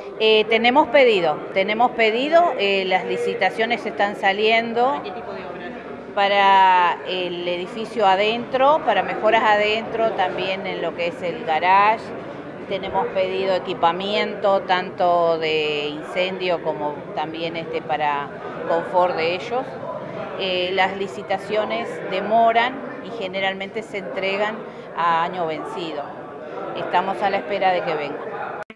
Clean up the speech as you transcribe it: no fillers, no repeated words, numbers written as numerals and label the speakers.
Speaker 1: Tenemos pedido, las licitaciones están saliendo.
Speaker 2: ¿Para qué tipo de obras?
Speaker 1: Para el edificio adentro, para mejoras adentro, también en lo que es el garage. Tenemos pedido equipamiento, tanto de incendio como también para confort de ellos. Las licitaciones demoran y generalmente se entregan a año vencido. Estamos a la espera de que vengan.